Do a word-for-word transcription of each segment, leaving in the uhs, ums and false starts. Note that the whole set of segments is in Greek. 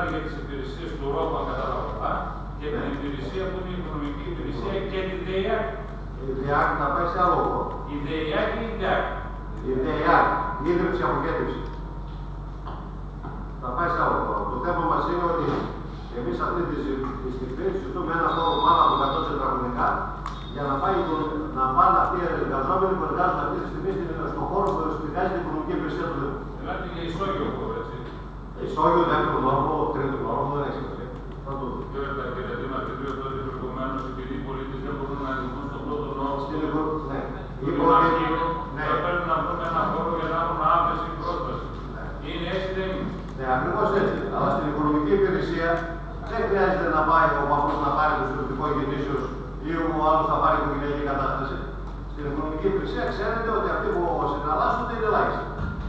για τις υπηρεσίες του Ρόμπα κατάλαβα και την υπηρεσία που είναι η οικονομική υπηρεσία και την ΔΕΙΑΚ. Η ΔΕΙΑΚ θα πάει σε άλλο χώρο. Η ΔΕΙΑΚ ή η ΔΕΙΑΚ. Η ΔΕΙΑΚ, η ίδρυψη αποκέντρωση. Θα πάει σε άλλο χώρο. Το θέμα μας είναι ότι εμείς αυτή τη στιγμή συζητούμε ένα χώρο πάνω από εκατό τετραγωνικά για να, πάει, να πάνε αυτοί οι εργαζόμενοι που εργάζονται αυτή τη στιγμή στον χώρο που στηριάζει την οικονομική υπηρεσία του Δήμου. Μιλάτε για ισόγειο χώρο, έτσι. Ισόγειο, δεύτερο νόμο, τρίτο νόμο, δεν έχει σημασία. Θα το δούμε. Κύριε Τακυρατή, μα και δύο τότε προηγουμένως, επειδή οι πολίτες δεν μπορούν να δημιουργούν στον πρώτο νόμο. Ναι. Ναι. Θα πρέπει να βρούμε ένα χώρο για να έχουμε άμεση πρόσβαση. Ναι. Είναι έτσι, δεν είναι. Ναι, ακριβώς έτσι. Αλλά στην οικονομική υπηρεσία δεν χρειάζεται να πάει ο παππούς να πάρει το συλλογικό γεννήσεως ή ο άλλος θα πάρει οικογενειακή κατάσταση. Στην οικονομική υπηρεσία ξέρετε ότι αυτοί που συναλλάσσονται είναι ελάχιστοι.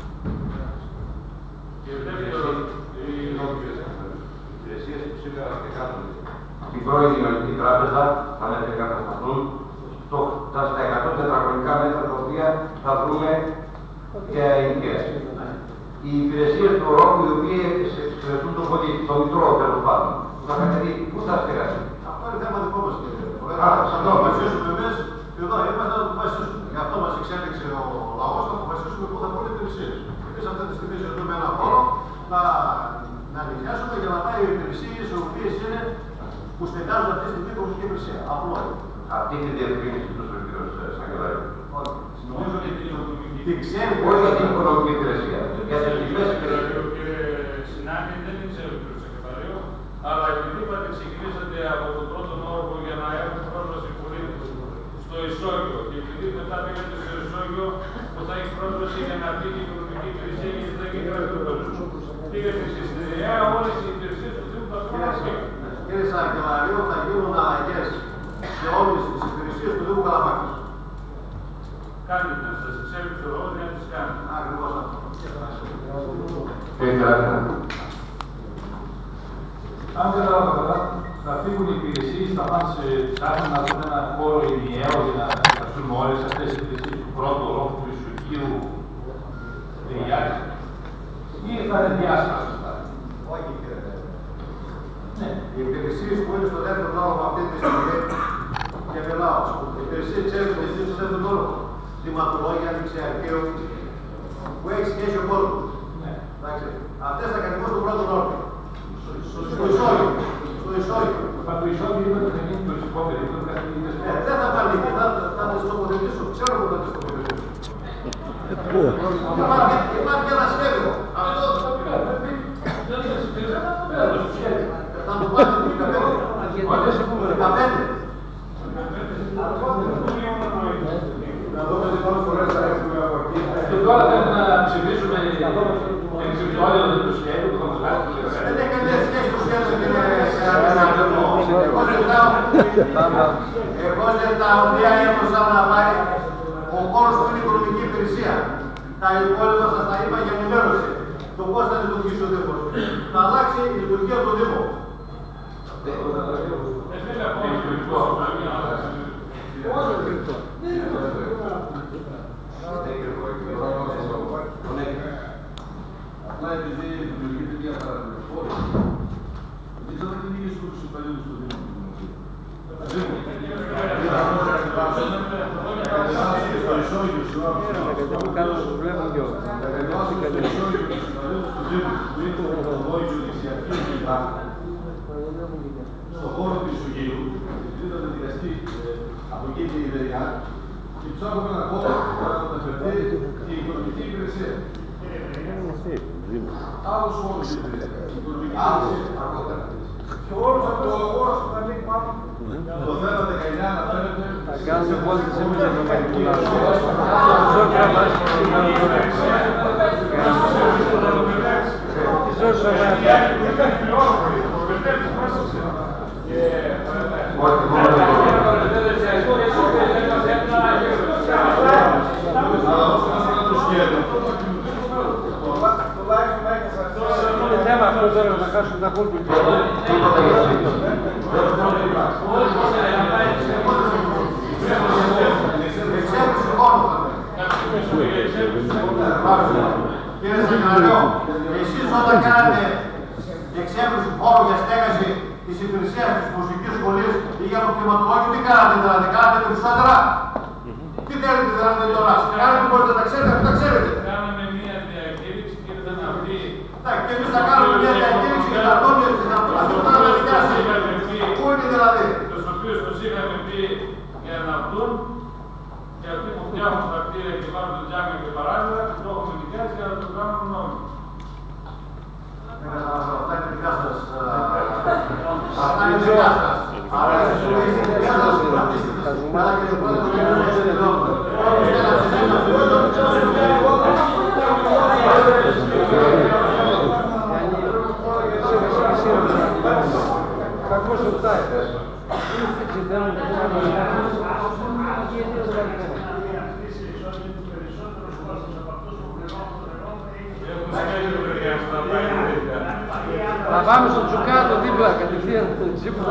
Και δεύτερο, οι υπηρεσίες που σήμερα και κάνουν στην πρώην Γερμανική Τράπεζα θα μετεγκατασταθούν στα εκατό τετραγωνικά μέτρα τα οποία θα βρούμε για ενοικίες. Οι υπηρεσίες του ΡΟΚ, οι οποίες εξαιρετούν το πολίτη, το μητρό τέλος πάντων, θα κάνει πού θα στεγαστεί. Αυτό είναι θέμα δικό μας, κύριε. Θα το αποφασίσουμε εμείς και εδώ είμαστε να το αποφασίσουμε. Γι' αυτό μας εξέλιξε ο λαός να αποφασίσουμε πού θα βρουν υπηρεσίες. Εμείς αυτή τη στιγμή ζητούμε ένα χώρο να, να νοικιάσουμε για να πάει οι υπηρεσίες οι οποίες είναι που στεγάζουν αυτή τη στιγμή η οικονομική υπηρεσία. Απλό. Αυτή είναι η διευκρίνηση του κ. Σαγκελάρη. νομίζω ότι την οικονομική υπηρεσία. Όχι για την οικονομική υπηρεσία. Για τις λοιπές υπηρεσίες. Κύριε Συνάνη, δεν ξέρω κύριο Σεκρεταρίο, αλλά επειδή είπατε ξεκινήσατε από τον πρώτο όροφο για να έχουν πρόσβαση πολίτες στο ισόγειο και επειδή μετά πήγατε στο ισόγειο που θα έχει πρόσβαση για να πει η οικονομική υπηρεσία γιατί θα γίνει γραφειοκρατικό. Πήγατε στη ΔΕΙΑ, όλες οι υπηρεσίες του Δήμου θα πρόσβαση. Κύριε Σακελαρίου, θα γίνουν αλλαγές σε όλες τις υπηρεσίες του Δήμου Καλαμάκης. Κάντε να σας ξέρει το ρόλο για να τις κάνετε. Ακριβώς αυτό. Αν κατάλαβα καλά, θα φύγουν οι υπηρεσίες, θα πάνε σε ψάχνουν να βρουν ένα χώρο ενιαίο για να εργαστούν όλες αυτές οι υπηρεσίες του πρώτου ορόφου, του Ισουγείου, ΔΕΙΑΚ, ή θα είναι διάσπαστα. Όχι, κύριε. Ναι. Οι υπηρεσίες που είναι στο δεύτερο όροφο αυτή τη στιγμή και μιλάω. Οι υπηρεσίες ξέρουν ότι είναι στο δεύτερο όροφο. Θυματολόγια, ανοιξιαρχείο, που έχει σχέση ο κόσμος. Ναι. Αυτές θα κατηγορούν στον πρώτο όροφο. Στο ισόγειο. Στο ισόγειο. Μα το ισόγειο είναι το γίνει το ισικό περίπτω, κάτι είναι στο. Δεν θα πάνε εκεί, θα τις τοποθετήσω. Ξέρω που θα τις τοποθετήσω. Υπάρχει ένα σχέδιο. Αυτό θα το πάρει το δεκαπέντε. Να δούμε τι πόσες φορές θα έχουμε από εκεί. Και τώρα θέλουμε να ψηφίσουμε εξυπηρετώδιο το σχέδιο που θα μας βγάλει το δεκαπέντε. Δεν έχει καμία σχέση το σχέδιο, κύριε Σαρανάδελο. Εγώ ζητάω μία έδωσα να πάρει ο χώρος που είναι η οικονομική υπηρεσία. Τα υπόλοιπα σας τα είπα για ενημέρωση. Το πώς θα λειτουργήσει ο Δήμος. Θα αλλάξει η λειτουργία του Δήμου. Απλά επειδή δημιουργείται μια παραπληροφόρηση, δεν ξέρω τι είναι στους υπαλλήλους του Δήμου. Στο ισόγειο, στο ισόγειο, στον χώρο του Ισογείου, επειδή θα δικαστεί από εκεί και η ΔΕΙΑ, και ψάχνουμε ένα χώρο να μεταφερθεί η οικονομική υπηρεσία. Άλλος χώρος η υπηρεσία. Άλλος αργότερα. Και όλος αυτός ο χώρος που θα ανοίγει πάνω. Το θέμα δεκαεννιά αναφέρεται. Θα κάνουμε πόλεις εμείς για το μανικουλάδο. Είναι θέμα αυτό τώρα να χάσουν τα κόλπη. Κύριε Σακελαρίου, εσείς όταν κάνατε εξέβρεση χώρο για στέγαση της υπηρεσίας της μουσικής σχολής ή για το κτηματολόγιο, τι κάνατε δηλαδή, κάνατε περισσότερα. Τι θέλετε δηλαδή τώρα, κάνετε μπορείτε να τα ξέρετε, αυτά τα ξέρετε. Κάναμε μία διακήρυξη και ήρθαν αυτοί. Και εμείς θα κάνουμε μια διακήρυξη για τα τόνια της αυτοκρατορά να δικιάσει. Πού είναι δηλαδή. Τους οποίους τους είχαμε πει για να βγουν και αυτοί που φτιάχνουν τα κτίρια και πάρουν το τζάμι και παράλληλα, το έχουμε δικιάσει για να το κάνουν νόμιμο. Αυτά είναι δικά σας. Αυτά είναι δικά σας. Άρα είναι δικά σας. Άρα και το πρώτο το κοινό είναι εδώ. Как можно так? Θα πάμε στο Τζουκάτο δίπλα, κατευθείαν τον τζίπο.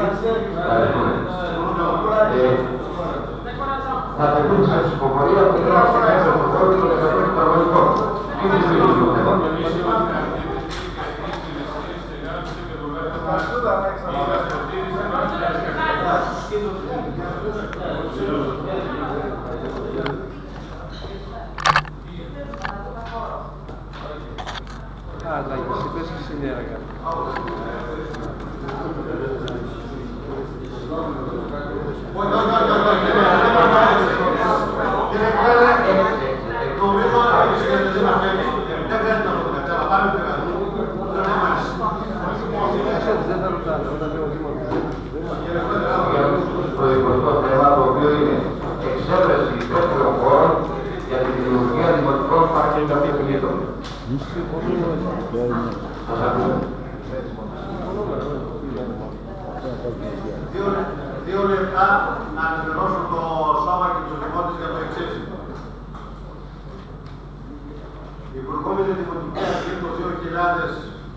Θα τεθούν σε ψηφοφορία που δεν θα μέσα στο χώρο και το εκατό παραγωγικό. Τι είναι το θέμα. Ah, like, si pensi che si nera, ragazzi. Το εικοστό θέμα, το οποίο είναι εξέβρεση υπεύθυνων χώρων για τη δημιουργία δημοτικών παρκινγκαφιετών. Σας ακούμε. Δύο λεπτά να ενημερώσω το σώμα και τους δημότες για το εξής. Η προηγούμενη δημοτική αρχή το δύο χιλιάδες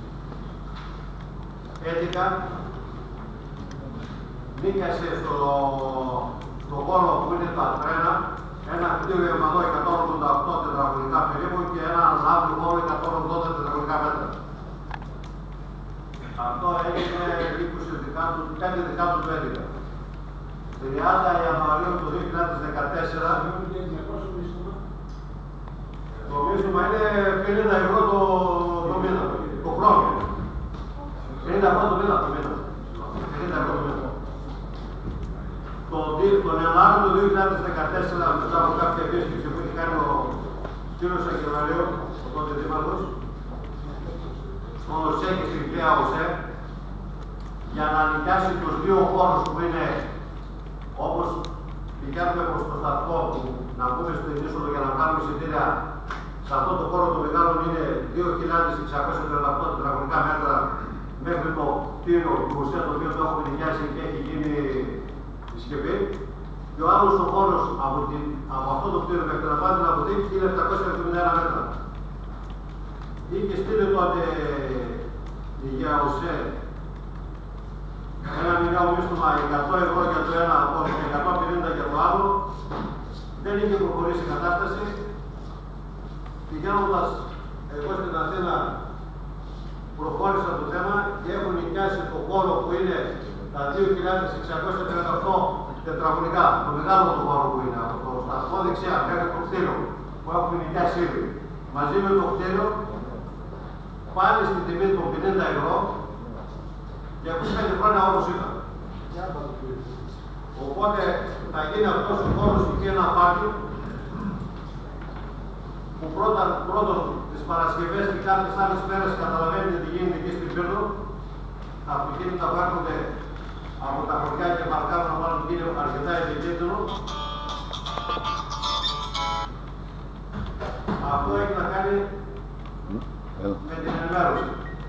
έντεκα νίκασε στο, στο χώρο που είναι τα τρένα ένα κτίριο ερμανό εκατόν ογδόντα οκτώ τετραγωνικά περίπου και ένα άλλο χώρο εκατόν ογδόντα τετραγωνικά μέτρα. Αυτό έγινε είκοσι Δεκάτου, πέντε Δεκάτου του έντεκα. τριάντα Ιανουαρίου του δύο χιλιάδες δεκατέσσερα το μίσθωμα είναι πενήντα ευρώ το, το μήνα, το χρόνο. πενήντα ευρώ το μήνα, το μήνα. πενήντα ευρώ το μήνα. Το, τον Ιανουάριο του δύο χιλιάδες δεκατέσσερα, μετά από κάποια επίσκεψη που είχε κάνει ο κύριος Αγγελαρίου, ο τότε δήμαρχος, στον ΟΣΕ και στην ΚΛΕΑ ΟΣΕ, για να νοικιάσει τους δύο χώρους που είναι, όπως πηγαίνουμε προς το σταθμό που να πούμε στην είσοδο για να κάνουμε εισιτήρια. Σε αυτό το χώρο το μεγάλο είναι δύο χιλιάδες εξακόσια τριάντα οκτώ τετραγωνικά μέτρα μέχρι το κτίριο του ΟΣΕ, το οποίο το έχουμε νοικιάσει και έχει γίνει συσκευή. Και ο άλλος ο χώρος από, την, από αυτό το κτίριο μέχρι την απάντηνα αποθήκη χίλια επτακόσια εβδομήντα ένα μέτρα. Είχε στείλει τότε η ΓΕΑΟΣΕ ένα μηνιαίο μίσθωμα εκατό ευρώ για το ένα και εκατόν πενήντα για το άλλο. Δεν είχε προχωρήσει η κατάσταση. Πηγαίνοντας εγώ στην Αθήνα, προχώρησα το θέμα και έχουν νοικιάσει το χώρο που είναι τα δύο χιλιάδες εξακόσια τριάντα οκτώ τετραγωνικά, το μεγάλο το χώρο που είναι από το σταθμό δεξιά μέχρι το κτίριο που έχουμε νοικιάσει ήδη. Μαζί με το κτίριο πάλι στην τιμή των πενήντα ευρώ για είκοσι πέντε χρόνια όπως ήταν. Οπότε θα γίνει αυτός ο χώρος και ένα πάρκινγκ που πρώτα, πρώτον τις Παρασκευές και κάποιες άλλες μέρες καταλαβαίνετε τι γίνεται εκεί στην Πύρνο. Τα αυτοκίνητα που έρχονται από τα χωριά και παρκάρουν να βάλουν είναι αρκετά επικίνδυνο. Αυτό έχει να κάνει με την ενημέρωση.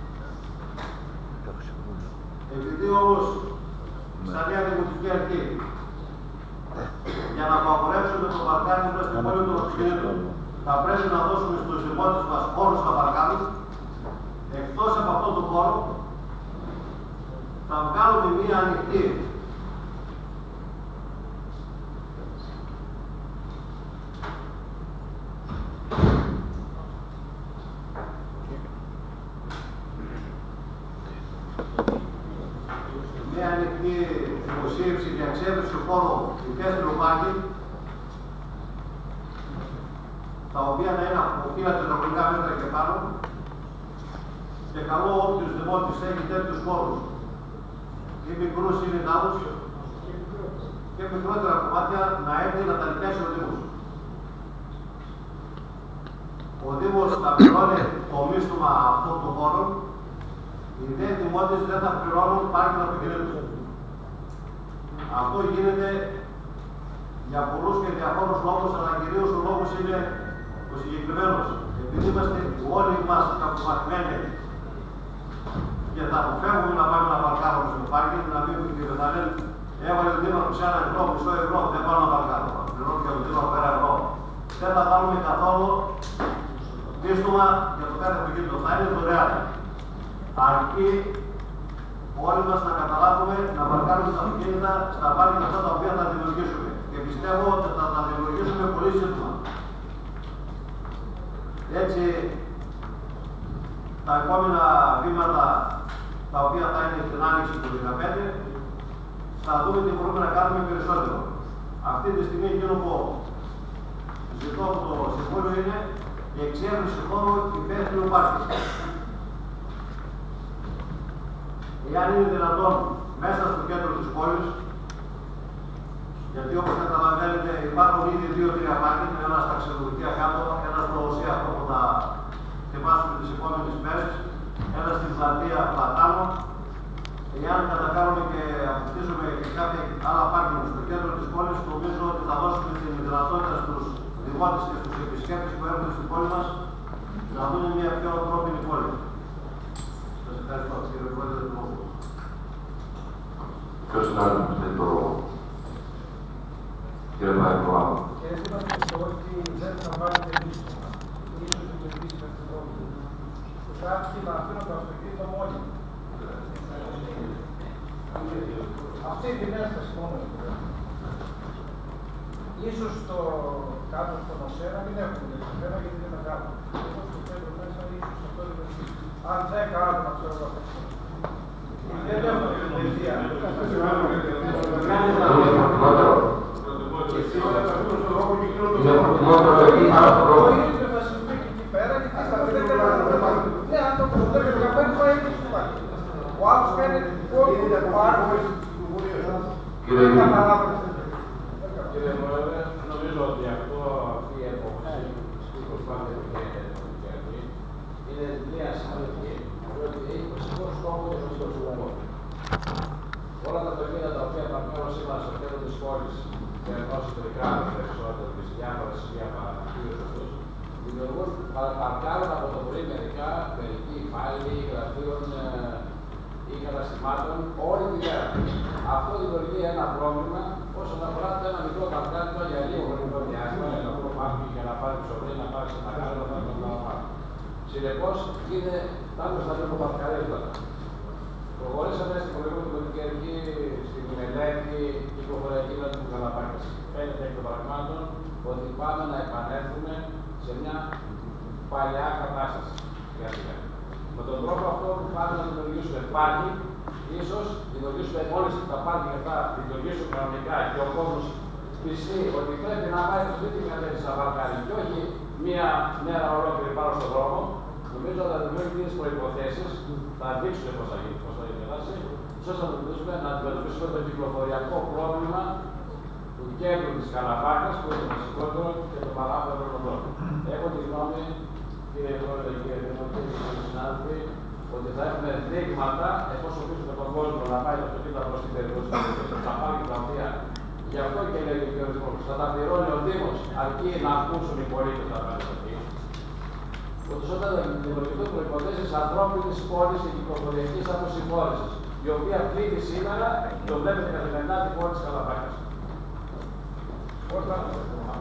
Επειδή όμως στα νέα δημοτική αρχή για να απαγορεύσουμε το παρκάρισμα στην πόλη των αυτοκινήτων θα πρέπει να δώσουμε στους δημότες μας χώρους να παρκάρουν. Εκτός από αυτό το χώρο θα βγάλουμε μία ανοιχτή χώρο υπαίθριο πάρκινγκ, τα οποία να είναι από χίλια τετραγωνικά μέτρα και πάνω, και καλό όποιος δημότης έχει τέτοιους χώρους, ή μικρούς ή μεγάλους, και μικρότερα κομμάτια να έρθει να τα νοικιάσει ο Δήμος. Ο Δήμος θα πληρώνει το μίσθωμα αυτών των χώρων, οι δε δημότες δεν θα πληρώνουν πάρκινγκ από κοινωνία. Αυτό γίνεται για πολλούς και διαφόρους λόγους, αλλά κυρίως ο λόγος είναι ο συγκεκριμένος. Επειδή είμαστε όλοι μας κακομαθημένοι και θα αποφεύγουμε να πάμε να παρκάρουμε στο πάρκινγκ, να μην και θα λένε έβαλε ο Δήμαρχος ένα ευρώ, μισό ευρώ, δεν πάω να παρκάρω. Πληρώνω και ο Δήμαρχος ένα ευρώ. Δεν θα πάρουμε καθόλου μίσθωμα για το κάθε αυτοκίνητο. Θα είναι δωρεάν. Αρκεί όλοι μας να καταλάβουμε να παρκάρουμε τα αυτοκίνητα στα πάρκινγκ αυτά τα οποία θα δημιουργήσουμε. Και πιστεύω ότι θα τα δημιουργήσουμε πολύ σύντομα. Έτσι, τα επόμενα βήματα τα οποία θα είναι στην άνοιξη του δύο χιλιάδες δεκαπέντε, θα δούμε τι μπορούμε να κάνουμε περισσότερο. Αυτή τη στιγμή εκείνο που ζητώ από το Συμβούλιο είναι η εξέβριση χώρου υπαίθριου πάρκινγκ. Εάν είναι δυνατόν μέσα στο κέντρο της πόλης, γιατί όπως καταλαβαίνετε υπάρχουν ήδη δύο-τρία πάρκινγκ, ένα στα ξενοδοχεία κάτω, ένα στο ΟΣΥ αυτό που θα θυμάσουμε τις επόμενες μέρες, ένα στην πλατεία Πλατάνο. Εάν καταφέρουμε και αποκτήσουμε και κάποια άλλα πάρκινγκ στο κέντρο της πόλης, νομίζω ότι θα δώσουμε την δυνατότητα στους δημότες και στους επισκέπτες που έρχονται στην πόλη μας να δουν μια πιο ανθρώπινη πόλη. Σας ευχαριστώ, κύριε Πρόεδρε του Λόγου. Ποιος συνάδελφος θέλει το λόγο? Κύριε Μαεκοάμ. Κύριε Σύμβαση, πιστεύω ότι δεν θα βάλετε μίσθωμα. Ίσως δημιουργήσει με την πρόβλημα. Κάποιοι να αφήνουν το αυτοκίνητο μόνοι. Αυτή η διάσταση μόνο. Ίσως το κάτω στον ΟΣΕ να μην έχουμε τέτοιο θέμα γιατί είναι μεγάλο. Ίσως το κέντρο μέσα ίσως αυτό είναι μεγάλο. Αν δέκα άτομα ξέρω εγώ αυτό. Δεν έχουμε την παιδεία. Είναι προτιμότερο εκεί άλλο το πρόβλημα. Το ίδιο θα συμβεί και εκεί πέρα και τι θα πει δεν καταλαβαίνω. Ναι, αν το προβλέπει δεκαπέντε πάει εκεί στο πάρκο. Ο άλλος κάνει όλο το πάρκο. Κύριε Μαεκοάμ. Κύριε Πρόεδρε, νομίζω ότι αυτό, αυτή η εποχή που προσπάθησε και η Κυριακή είναι μια σημαντική, διότι έχει βασικό στόχο το φυσικό. Όλα τα αυτοκίνητα τα οποία παρκάρουν σήμερα στο κέντρο της πόλης και ενώ εσωτερικά περισσότερο και σε διάφορα σημεία παρακολουθούν αυτούς, δημιουργούν, παρκάρουν από το πρωί μερικά, μερικοί υπάλληλοι γραφείων ή καταστημάτων όλη τη μέρα. Αυτό δημιουργεί ένα πρόβλημα όσον αφορά το ένα μικρό παρκάρισμα για λίγο χρονικό διάστημα, για να βρω πάρκι για να πάρει ψωμί, να πάρει ένα μεγάλο πάρκι. Συνεπώς, είναι πάνω στα λίγο παρκαρίσματα. Προχωρήσαμε στην προηγούμενη Κυριακή στην μελέτη κυκλοφοριακή του Καλαπάκης. Φαίνεται εκ των πραγμάτων ότι πάμε να επανέλθουμε σε μια παλιά κατάσταση. Με τον τρόπο αυτό που πάμε να δημιουργήσουμε πάρκινγκ, ίσως δημιουργήσουμε όλες τα πάρκινγκ αυτά, δημιουργήσουμε κανονικά και ο κόσμος πιστεί ότι πρέπει να πάει στο σπίτι με τέτοιες να παρκάρει και όχι μία μέρα ολόκληρη πάνω στον δρόμο. Νομίζω ότι θα δημιουργήσουμε τις προϋποθέσεις, θα δείξουμε πώς θα γίνει, πώς θα γίνει η δράση, ώστε να αντιμετωπίσουμε, να αντιμετωπίσουμε το κυκλοφοριακό πρόβλημα του κέντρου της Καλαπάκας, που είναι το βασικότερο και το παράπονο των δρόμων. Έχω τη γνώμη, κύριε Πρόεδρε, κύριε Δημοτή, κύριοι συνάδελφοι, ότι θα έχουμε δείγματα, εφόσον πείσουμε τον κόσμο να πάει το αυτοκίνητο προς την περιοχή, θα πάρει τα οποία, γι' αυτό και λέει ο κ. Δήμος, θα τα πληρώνει ο Δήμος, αρκεί να ακούσουν οι πολίτες να πάνε στο εκεί. Ούτως όταν δημιουργηθούν προϋποθέσεις ανθρώπινης πόλης και κυκλοφοριακής αποσυμφόρησης, η οποία πλήττει σήμερα και βλέπετε καθημερινά την πόλη της Καλαπάκας. Όταν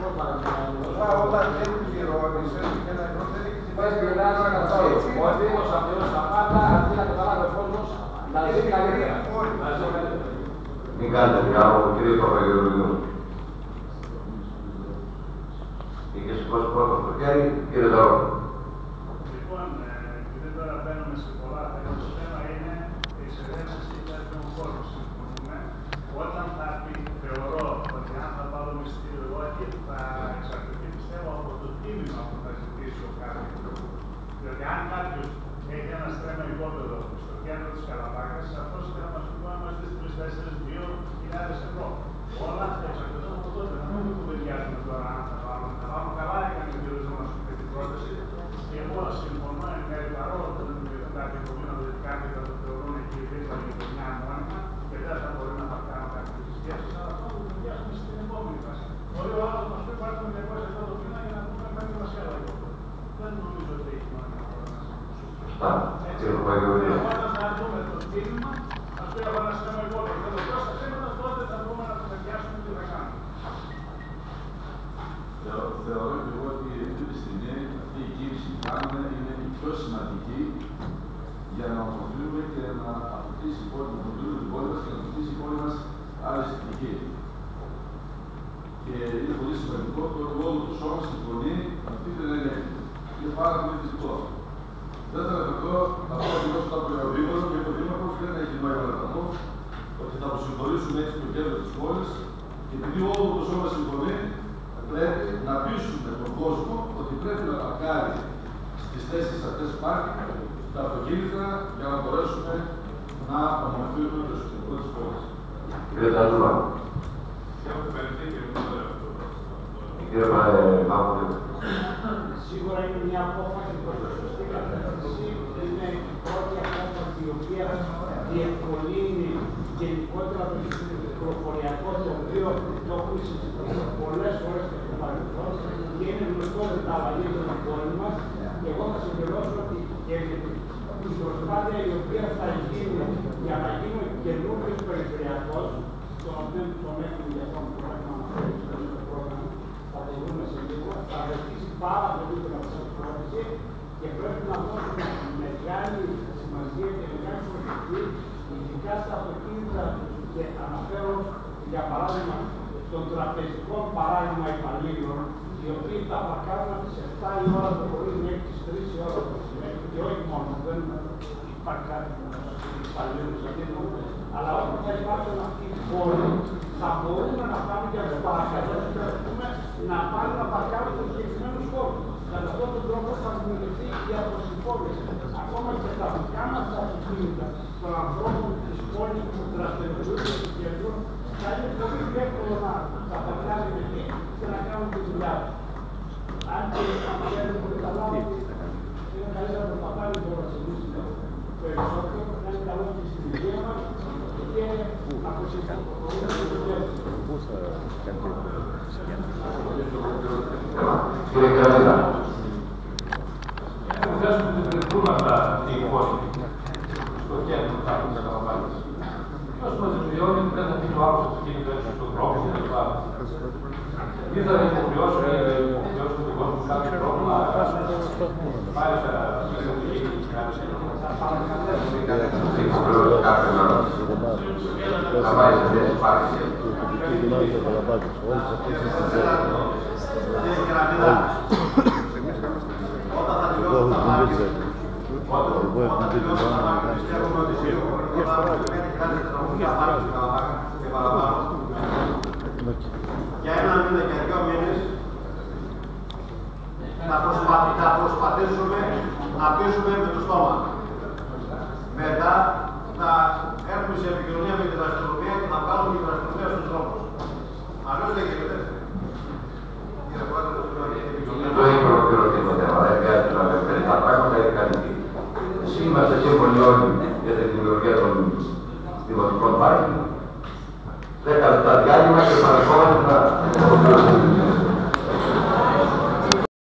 δεν πληρώνεις και να προσθέτει την Δεν πειράζει καθόλου. Ο Δήμος θα πληρώσει τα πάντα, αντί να καταλάβει ο κόσμος να ζει καλύτερα. Μην κάνετε διάλογο, κύριε Παπαγεωργίου. Είχε σηκώσει πρώτο στο χέρι, κύριε Ζαρό. Λοιπόν, επειδή τώρα μπαίνουμε σε πολλά θέματα, το θέμα είναι η εξαιρέσεις και τα χώρους. Όταν θα πει, θεωρώ Όταν θα δούμε το τίμημα, αυτό είναι ένα θέμα υπόλοιπο. Και το τόσα θέματα, τότε θα μπορούμε να το μεθιάσουμε τι θα κάνουμε. Θεωρώ και εγώ ότι αυτή τη στιγμή αυτή η κίνηση που κάνουμε είναι η πιο σημαντική για να οφείλουμε και να αποκτήσει η πόλη, να οφείλουμε την πόλη μας και να αποκτήσει η πόλη μας άλλη αισθητική. Και είναι πολύ σημαντικό το ρόλο του σώμα στην φωνή αυτή την ενέργεια. Είναι πάρα πολύ θετικό. Δεν θα αναφερθώ να πω ακριβώς τα προϊόντα και το Δήμαρχος δεν έχει νόημα να τα πω ότι θα προσυμφορήσουμε έτσι το κέντρο της πόλης και επειδή όλο το σώμα συμφωνεί, πρέπει να πείσουμε τον κόσμο ότι πρέπει να παρκάρει στις θέσεις αυτές που υπάρχει τα αυτοκίνητα για να μπορέσουμε να ομορφύνουμε το εσωτερικό της πόλης. Κύριε Ταλούμα. Κύριε Παπαδόπουλο. Σίγουρα είναι μια απόφαση προς τη σωστή κατεύθυνση. Είναι η πρώτη απόφαση η οποία διευκολύνει γενικότερα το κυκλοφοριακό, το οποίο το έχουμε συζητήσει πολλές φορές και στο παρελθόν και είναι γνωστό ότι τα αλλαγίζουν την πόλη μας. Και εγώ θα συμπληρώσω ότι και η προσπάθεια η οποία θα γίνει για να γίνει καινούργιος περιφερειακός, τον οποίο τον έχουμε για αυτό που πρέπει να αναφέρει στο πρόγραμμα, θα το δούμε σε λίγο, θα βοηθήσει πάρα πολύ την αυτοσυγκρότηση και πρέπει να δώσουμε μεγάλη σημασία και μεγάλη προσοχή, ειδικά στα αυτοκίνητα και αναφέρω για παράδειγμα των τραπεζικών παράδειγμα υπαλλήλων, οι οποίοι θα παρκάρουν από τις επτά η ώρα το πρωί μέχρι τις τρεις η ώρα το μεσημέρι και όχι μόνο, δεν υπάρχει κάτι υπαλλήλους αντίθετο, αλλά όταν θα υπάρξουν αυτή η πόλη, θα μπορούμε να πάμε και να τους παρακαλέσουμε να πάνε να παρκάρουν στους συγκεκριμένους χώρους. Κατά αυτόν τον τρόπο θα δημιουργηθεί η αποσυμφόρηση. Ακόμα και τα δικά μας τα αυτοκίνητα των ανθρώπων της πόλης που δραστηριοποιούνται στο κέντρο, θα είναι πολύ πιο εύκολο να τα παρκάρουν εκεί και να κάνουν τη δουλειά τους. Αν και ξέρετε πολύ καλά ότι είναι καλύτερα να το παπάρει τώρα σε εμείς περισσότερο, να είναι καλό και στην υγεία μας και να αποσυμφορούμε τη δουλειά τους. Κύριε Κραβίδα. Έχουμε θέσουμε την πληθύματα την πόλη στο κέντρο θα έχουμε τα καταλαμβάνεις. Ποιος μας βιώνει δεν θα μείνει ο άλλος στο κίνητο έξω στον δρόμο και τα λοιπά. Ή θα υποχρεώσουμε τον κόσμο κάποιο πρόβλημα πάλι στα μεσοδική και κάτι Θα πάει σε θέση πάρεις. Όταν θα τελειώσουν τα μάτια, όταν τελειώσουν τα μάτια, πιστεύουμε ότι σίγουρα θα πρέπει να κάνει και παραπάνω. Για ένα μήνα και δύο μήνες θα προσπαθήσουμε να πείσουμε με το στόμα. Μετά θα έρθουμε σε επικοινωνία με την αστυνομία και θα βγάλουμε την αστυνομία στους δρόμους. Αλλιώς δεν γίνεται. Το έχει ολοκληρωθεί το θέμα, δεν χρειάζεται να αναφέρει τα πράγματα, έχει καλυφθεί. Είμαστε σύμφωνοι όλοι για τη δημιουργία των δημοτικών πάρκινγκ. Δέκα λεπτά διάλειμμα και παρακόμαστε να